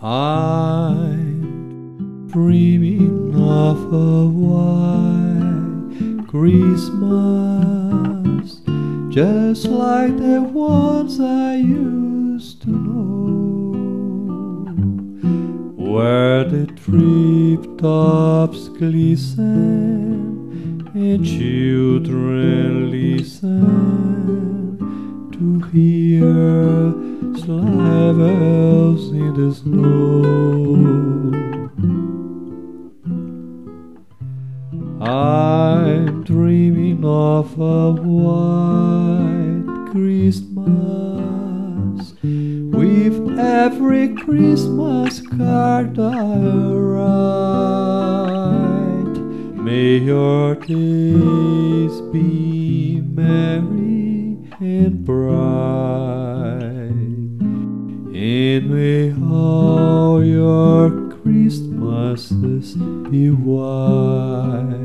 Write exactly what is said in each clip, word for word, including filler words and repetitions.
I'm dreaming of a white Christmas, just like the ones I used to know, where the treetops glisten and children listen to hear sleigh bells in the snow. I'm dreaming of a white Christmas, with every Christmas card I write. May your days be merry and bright, and may all your Christmases be white.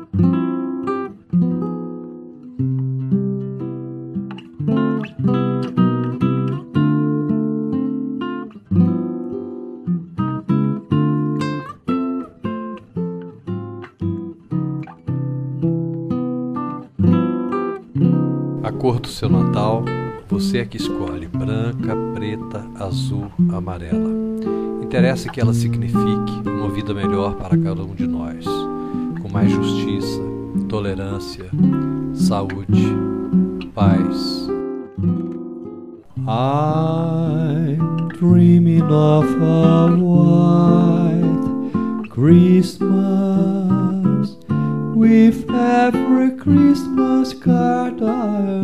A cor do seu Natal, você é que escolhe: branca, preta, azul, amarela. Interessa que ela signifique uma vida melhor para cada um de nós, com mais justiça, tolerância, saúde, paz. I'm dreaming of a white Christmas, with every Christmas card I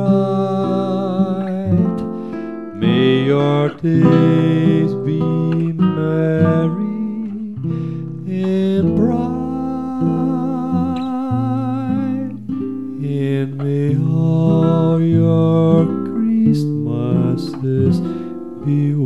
write. May your days be merry and bright, and may all your Christmases be